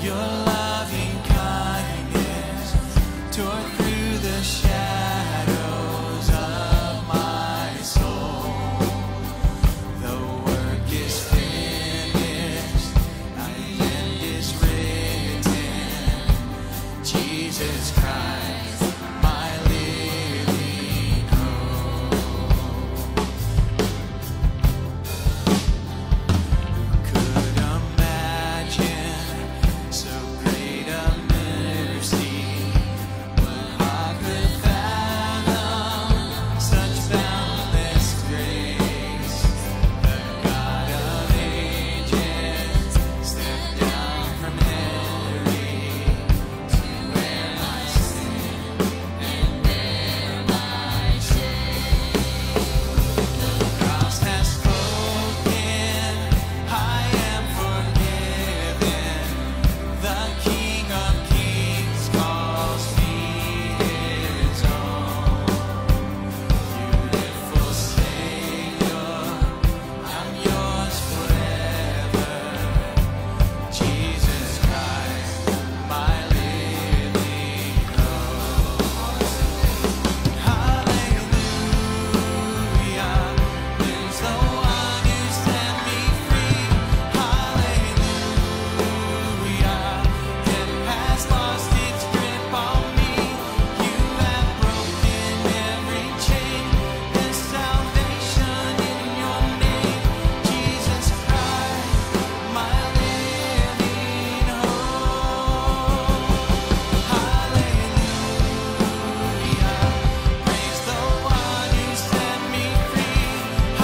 Your loving kindness tore through the shadows of my soul. The work is finished, the end is written. Jesus Christ, my living hope. Could imagine so great a mercy, but I could fathom such boundless grace. The God of ages stepped down from Mary to wear my sin and bear my shame. The cross has spoken, I am forgiven. The King of Kings calls me his own. Beautiful Savior, I'm yours forever. Jesus Christ, my living hope. Hallelujah, there's the one who set me free. Hallelujah, death has lost its grip on me. You have broken every chain. There's salvation in your name, Jesus Christ, my living hope. Hallelujah, praise the one who set me free.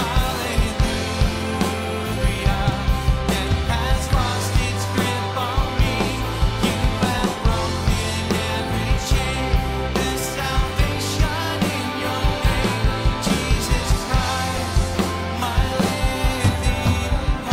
Hallelujah, death has lost its grip on me. You have broken every chain. There's salvation in your name, Jesus Christ, my living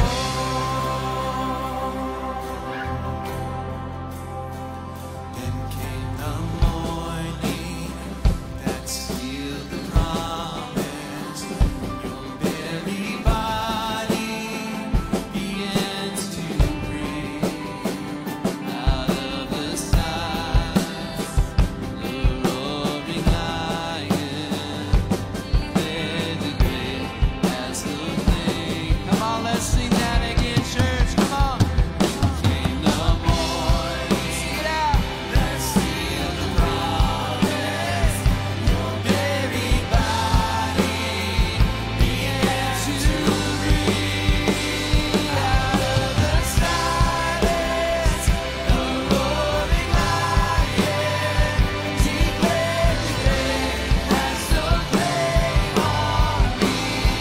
hope. Then came the morning that sealed the promise. Your very body begins to breathe out of the silence. The roaring lion, led the great as the flame. Come on, let's sing that again, church. Come on. Came the morning, sing it out, that sealed the promise. Your very body begins to breathe out of the silence. The roaring lion declared the great has no claim on me.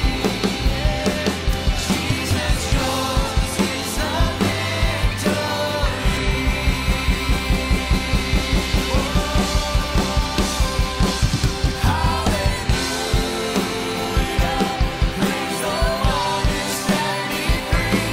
Jesus, yours is the victory. Hallelujah, praise the one who set me free.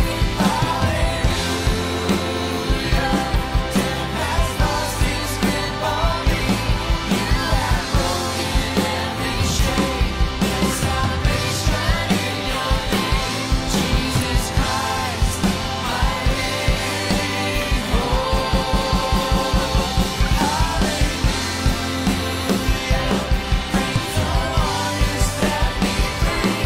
Hallelujah, death has lost its grip on me. You have broken every chain. There's salvation in your name, Jesus Christ, my living hope. Hallelujah, praise the one who set me free.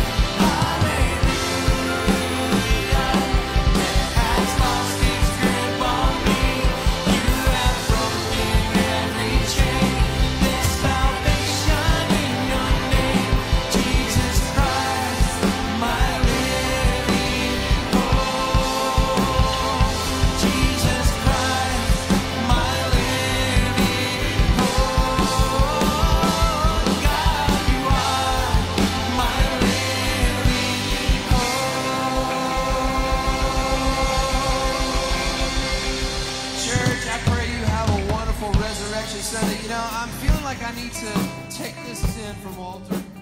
Hallelujah, death has lost its grip on me. You have broken every chain. There's salvation in your name, Jesus Christ, my living hope. Jesus Christ, my living hope. God, you are my living hope. Church, I pray you have a wonderful Resurrection Sunday. You know, I'm feeling like I need to take this in from Walter.